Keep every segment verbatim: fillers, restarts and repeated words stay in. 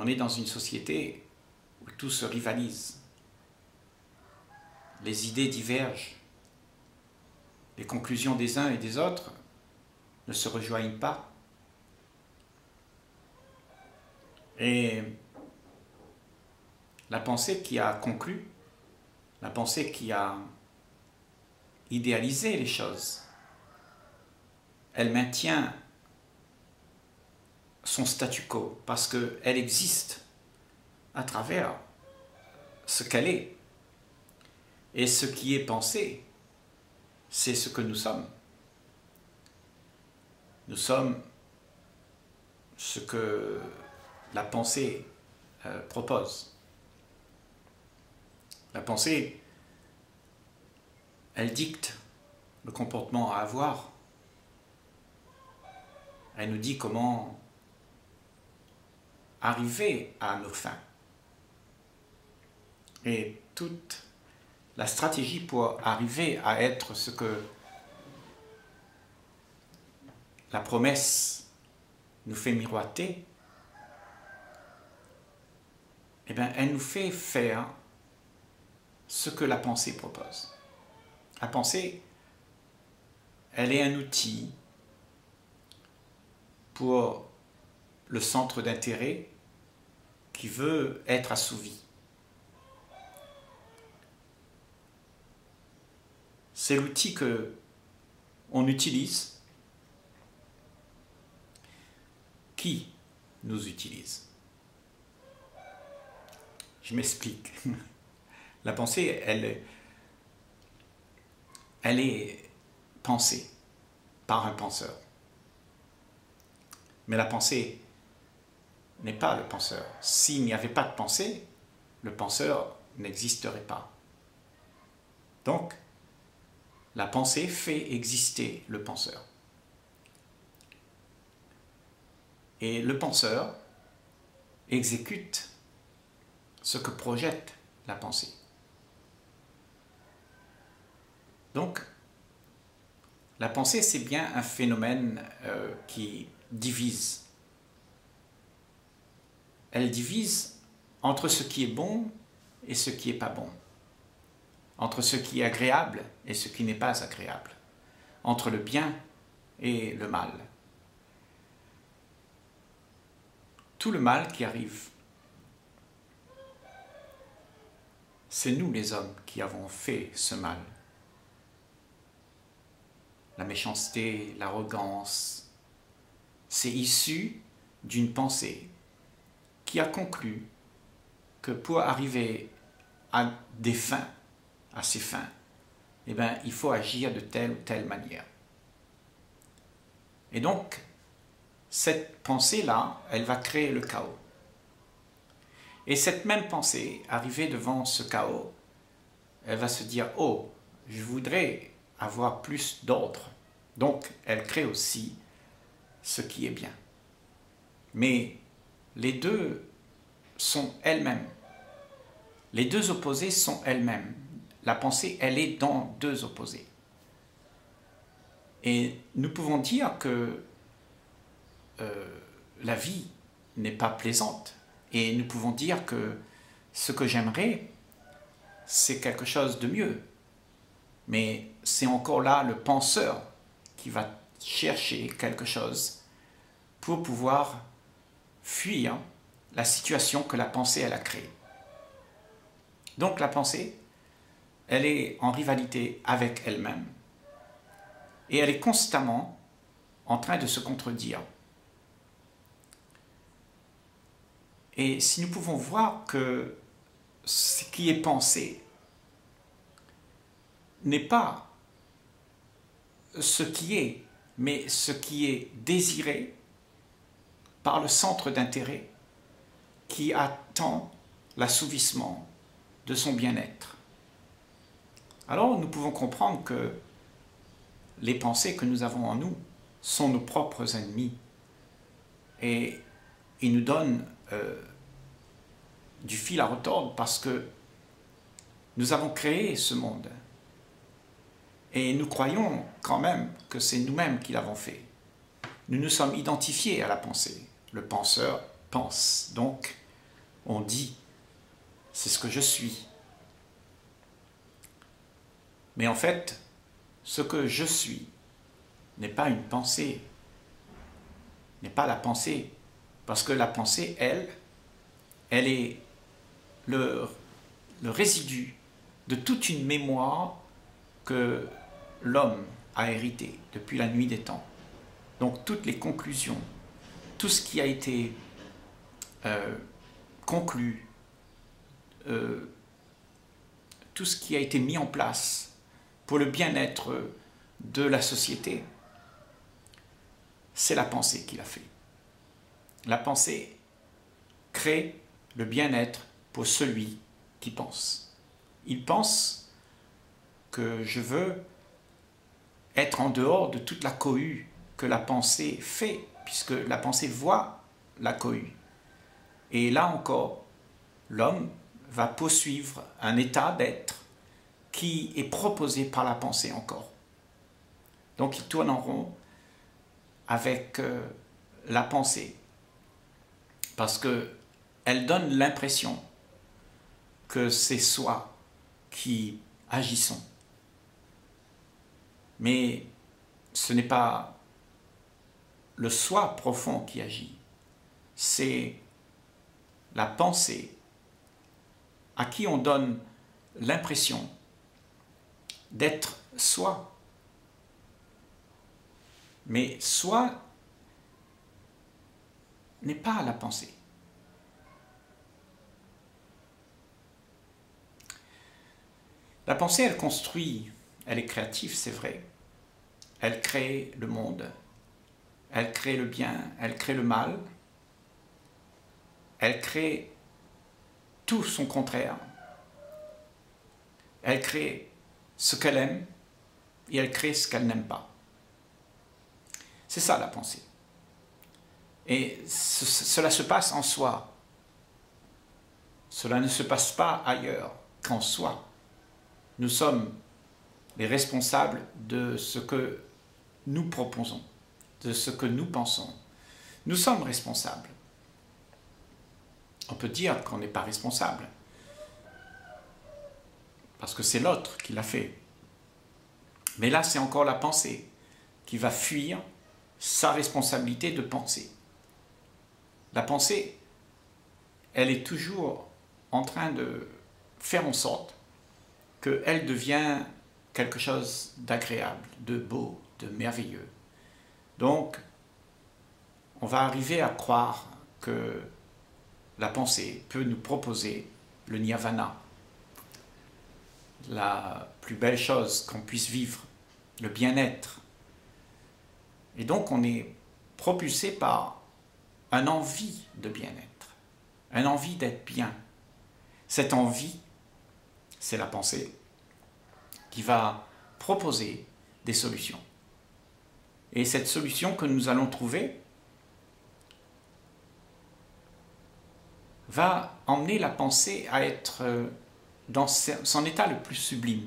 On est dans une société où tout se rivalise. Les idées divergent. Les conclusions des uns et des autres ne se rejoignent pas. Et la pensée qui a conclu, la pensée qui a idéalisé les choses, elle maintient son statu quo parce qu'elle existe à travers ce qu'elle est. Et ce qui est pensé, c'est ce que nous sommes. Nous sommes ce que la pensée euh, propose. La pensée, elle dicte le comportement à avoir. Elle nous dit comment arriver à nos fins. Et toute la stratégie pour arriver à être ce que la promesse nous fait miroiter, eh bien, elle nous fait faire ce que la pensée propose. La pensée, elle est un outil pour le centre d'intérêt qui veut être assouvi. C'est l'outil que on utilise. Qui nous utilise? Je m'explique. La pensée, elle, elle est pensée par un penseur. Mais la pensée n'est pas le penseur. S'il n'y avait pas de pensée, le penseur n'existerait pas. Donc, la pensée fait exister le penseur. Et le penseur exécute ce que projette la pensée. Donc, la pensée, c'est bien un phénomène euh, qui divise. Elle divise entre ce qui est bon et ce qui n'est pas bon. Entre ce qui est agréable et ce qui n'est pas agréable. Entre le bien et le mal. Tout le mal qui arrive, c'est nous les hommes qui avons fait ce mal. La méchanceté, l'arrogance, c'est issu d'une pensée qui a conclu que pour arriver à des fins, à ses fins, eh bien, il faut agir de telle ou telle manière. Et donc, cette pensée-là, elle va créer le chaos. Et cette même pensée, arrivée devant ce chaos, elle va se dire « Oh, je voudrais avoir plus d'ordre. » Donc, elle crée aussi ce qui est bien. Mais les deux sont elles-mêmes. Les deux opposés sont elles-mêmes. La pensée, elle est dans deux opposés. Et nous pouvons dire que euh, la vie n'est pas plaisante. Et nous pouvons dire que ce que j'aimerais, c'est quelque chose de mieux. Mais c'est encore là le penseur qui va chercher quelque chose pour pouvoir fuir la situation que la pensée elle a créée. Donc la pensée, elle est en rivalité avec elle-même et elle est constamment en train de se contredire. Et si nous pouvons voir que ce qui est pensé n'est pas ce qui est, mais ce qui est désiré par le centre d'intérêt qui attend l'assouvissement de son bien-être. Alors nous pouvons comprendre que les pensées que nous avons en nous sont nos propres ennemis et ils nous donnent euh, du fil à retordre parce que nous avons créé ce monde et nous croyons quand même que c'est nous-mêmes qui l'avons fait. Nous nous sommes identifiés à la pensée. Le penseur pense, donc on dit, c'est ce que je suis. Mais en fait, ce que je suis n'est pas une pensée, n'est pas la pensée, parce que la pensée, elle, elle est le, le résidu de toute une mémoire que l'homme a héritée depuis la nuit des temps. Donc toutes les conclusions, tout ce qui a été euh, conclu, euh, tout ce qui a été mis en place pour le bien-être de la société, c'est la pensée qui l'a fait. La pensée crée le bien-être pour celui qui pense. Il pense que je veux être en dehors de toute la cohue que la pensée fait, puisque la pensée voit la cohue. Et là encore, l'homme va poursuivre un état d'être qui est proposé par la pensée encore. Donc il tourne en rond avec euh, la pensée, parce qu'elle donne l'impression que c'est soi qui agissons. Mais ce n'est pas le soi profond qui agit, c'est la pensée à qui on donne l'impression d'être soi. Mais soi n'est pas la pensée. La pensée, elle construit, elle est créative, c'est vrai. Elle crée le monde, elle crée le bien, elle crée le mal, elle crée tout son contraire. Elle crée ce qu'elle aime et elle crée ce qu'elle n'aime pas. C'est ça la pensée. Et ce, cela se passe en soi. Cela ne se passe pas ailleurs qu'en soi. Nous sommes les responsables de ce que nous proposons, de ce que nous pensons. Nous sommes responsables. On peut dire qu'on n'est pas responsable, parce que c'est l'autre qui l'a fait. Mais là, c'est encore la pensée qui va fuir sa responsabilité de penser. La pensée, elle est toujours en train de faire en sorte qu'elle devient quelque chose d'agréable, de beau, de merveilleux. Donc, on va arriver à croire que la pensée peut nous proposer le nirvana, la plus belle chose qu'on puisse vivre, le bien-être. Et donc, on est propulsé par une envie de bien-être, une envie d'être bien. Cette envie, c'est la pensée qui va proposer des solutions. Et cette solution que nous allons trouver va emmener la pensée à être dans son état le plus sublime.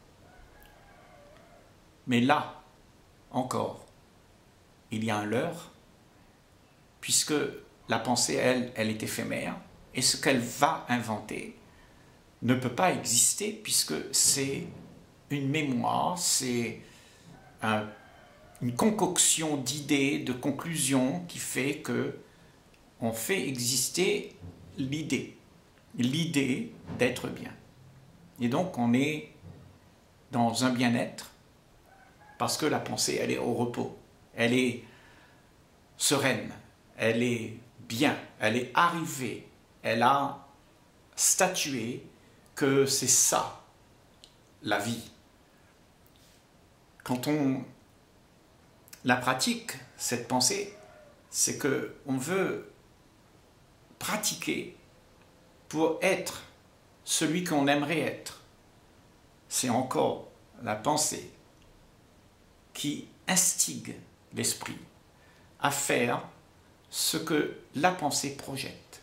Mais là, encore, il y a un leurre, puisque la pensée, elle, elle est éphémère, et ce qu'elle va inventer ne peut pas exister, puisque c'est une mémoire, c'est un, une concoction d'idées, de conclusions qui fait que on fait exister l'idée, l'idée d'être bien. Et donc on est dans un bien-être parce que la pensée, elle est au repos, elle est sereine, elle est bien, elle est arrivée, elle a statué que c'est ça, la vie. Quand on la pratique, cette pensée, c'est qu'on veut pratiquer pour être celui qu'on aimerait être. C'est encore la pensée qui instigue l'esprit à faire ce que la pensée projette.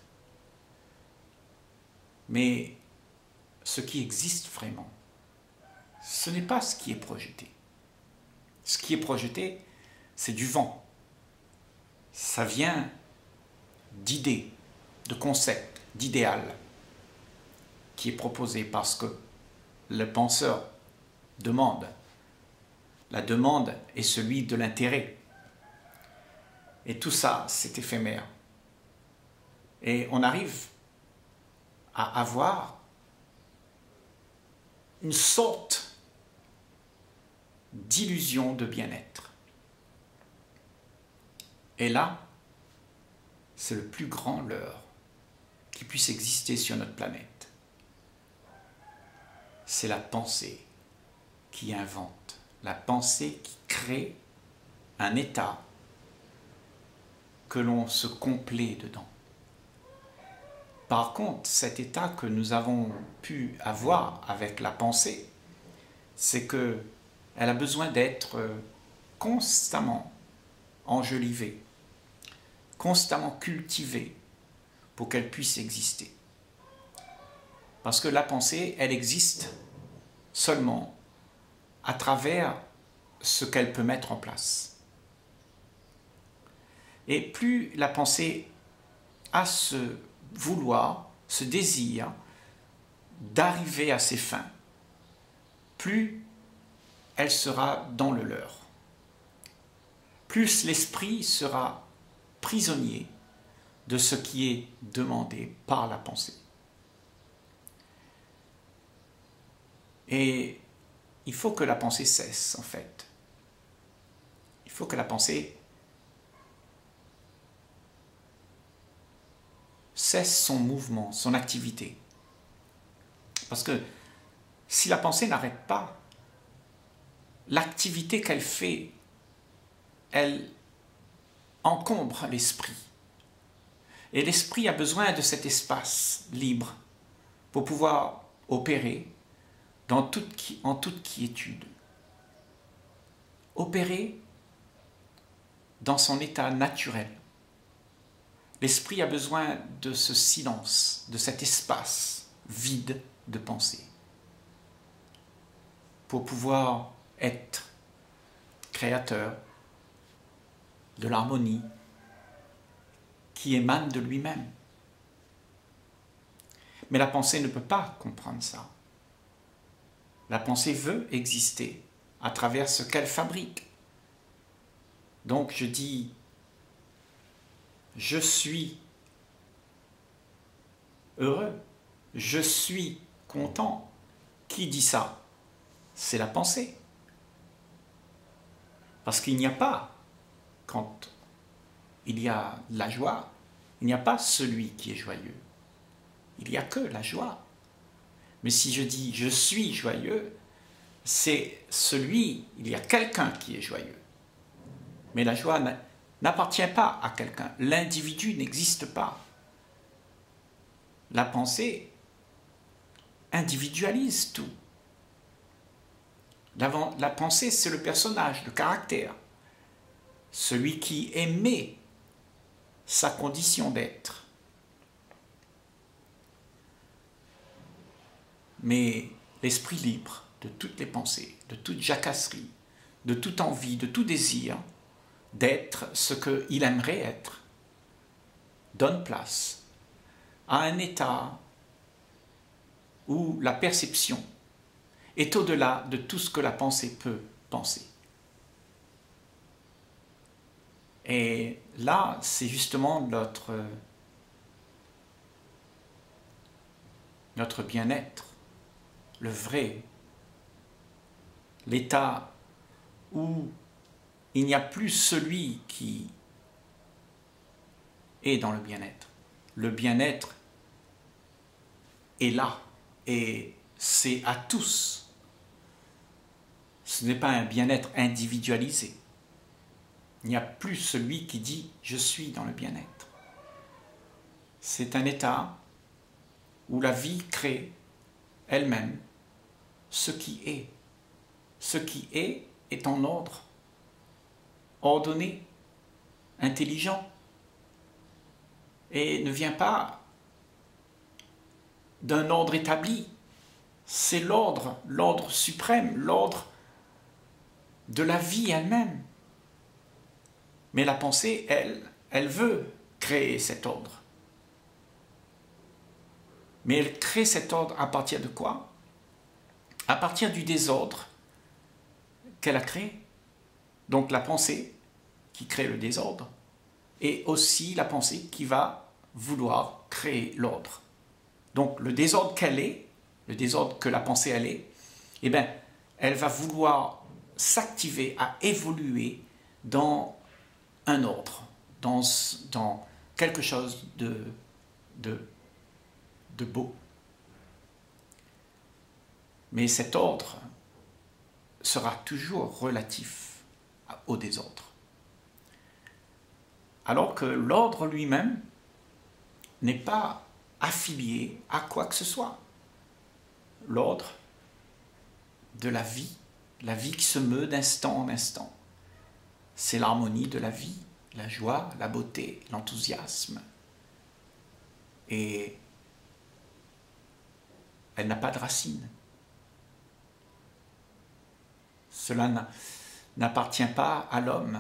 Mais ce qui existe vraiment, ce n'est pas ce qui est projeté. Ce qui est projeté, c'est du vent. Ça vient d'idées, de concepts, d'idéal qui est proposé parce que le penseur demande. La demande est celui de l'intérêt. Et tout ça, c'est éphémère. Et on arrive à avoir une sorte d'illusion de bien-être. Et là, c'est le plus grand leurre qui puisse exister sur notre planète. C'est la pensée qui invente, la pensée qui crée un état que l'on se complaît dedans. Par contre, cet état que nous avons pu avoir avec la pensée, c'est qu'elle a besoin d'être constamment enjolivée, constamment cultivée pour qu'elle puisse exister. Parce que la pensée, elle existe seulement à travers ce qu'elle peut mettre en place. Et plus la pensée a ce vouloir, ce désir d'arriver à ses fins, plus elle sera dans le leurre. Plus l'esprit sera prisonnier de ce qui est demandé par la pensée. Et il faut que la pensée cesse, en fait. Il faut que la pensée cesse son mouvement, son activité. Parce que si la pensée n'arrête pas, l'activité qu'elle fait, elle encombre l'esprit. Et l'esprit a besoin de cet espace libre pour pouvoir opérer dans toute, en toute quiétude. Opérer dans son état naturel. L'esprit a besoin de ce silence, de cet espace vide de pensée, pour pouvoir être créateur de l'harmonie qui émane de lui-même. Mais la pensée ne peut pas comprendre ça. La pensée veut exister à travers ce qu'elle fabrique. Donc je dis, je suis heureux, je suis content. Qui dit ça? C'est la pensée. Parce qu'il n'y a pas, quand il y a la joie, il n'y a pas celui qui est joyeux. Il n'y a que la joie. Mais si je dis je suis joyeux, c'est celui, il y a quelqu'un qui est joyeux. Mais la joie n'appartient pas à quelqu'un. L'individu n'existe pas. La pensée individualise tout. La, la pensée, c'est le personnage, le caractère. Celui qui émet sa condition d'être. Mais l'esprit libre de toutes les pensées, de toute jacasserie, de toute envie, de tout désir d'être ce qu'il aimerait être, donne place à un état où la perception est au-delà de tout ce que la pensée peut penser. Et là, c'est justement notre, notre bien-être, le vrai, l'état où il n'y a plus celui qui est dans le bien-être. Le bien-être est là et c'est à tous. Ce n'est pas un bien-être individualisé. Il n'y a plus celui qui dit « je suis dans le bien-être ». C'est un état où la vie crée elle-même ce qui est. Ce qui est est en ordre, ordonné, intelligent, et ne vient pas d'un ordre établi. C'est l'ordre, l'ordre suprême, l'ordre de la vie elle-même. Mais la pensée, elle, elle veut créer cet ordre. Mais elle crée cet ordre à partir de quoi? À partir du désordre qu'elle a créé. Donc la pensée qui crée le désordre, et aussi la pensée qui va vouloir créer l'ordre. Donc le désordre qu'elle est, le désordre que la pensée elle est, eh bien, elle va vouloir s'activer, à évoluer dans un ordre, dans, dans quelque chose de, de, de beau. Mais cet ordre sera toujours relatif au désordre. Alors que l'ordre lui-même n'est pas affilié à quoi que ce soit. L'ordre de la vie, la vie qui se meut d'instant en instant. C'est l'harmonie de la vie, la joie, la beauté, l'enthousiasme. Et elle n'a pas de racines. Cela n'appartient pas à l'homme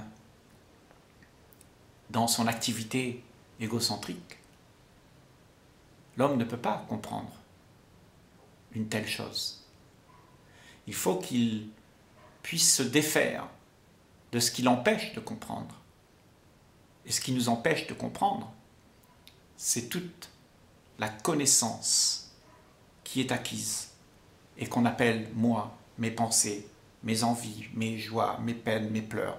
dans son activité égocentrique. L'homme ne peut pas comprendre une telle chose. Il faut qu'il puisse se défaire de ce qui l'empêche de comprendre. Et ce qui nous empêche de comprendre, c'est toute la connaissance qui est acquise et qu'on appelle moi, mes pensées, mes envies, mes joies, mes peines, mes pleurs.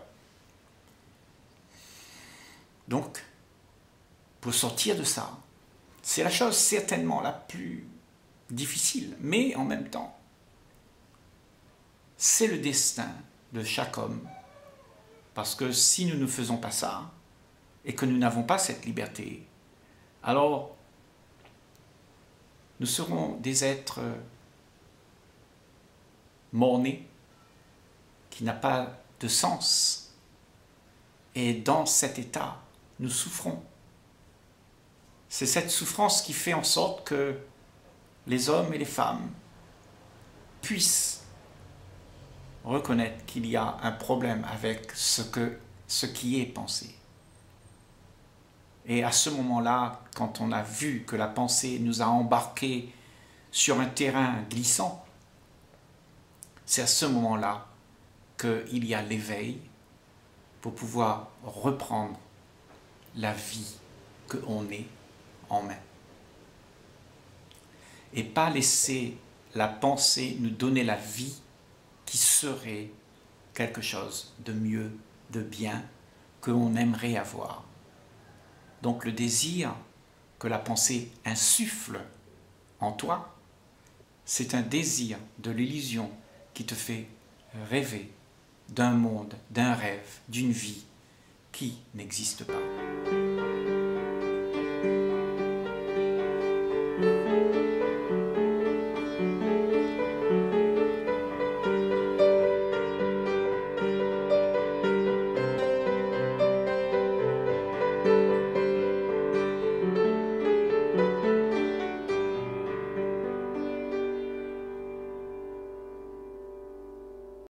Donc, pour sortir de ça, c'est la chose certainement la plus difficile, mais en même temps, c'est le destin de chaque homme. Parce que si nous ne faisons pas ça, et que nous n'avons pas cette liberté, alors nous serons des êtres morts-nés, qui n'a pas de sens. Et dans cet état, nous souffrons. C'est cette souffrance qui fait en sorte que les hommes et les femmes puissent reconnaître qu'il y a un problème avec ce, que, ce qui est pensé. Et à ce moment-là, quand on a vu que la pensée nous a embarqués sur un terrain glissant, c'est à ce moment-là qu'il y a l'éveil pour pouvoir reprendre la vie qu'on est en main. Et pas laisser la pensée nous donner la vie qui serait quelque chose de mieux, de bien, qu'on aimerait avoir. Donc le désir que la pensée insuffle en toi, c'est un désir de l'illusion qui te fait rêver d'un monde, d'un rêve, d'une vie qui n'existe pas.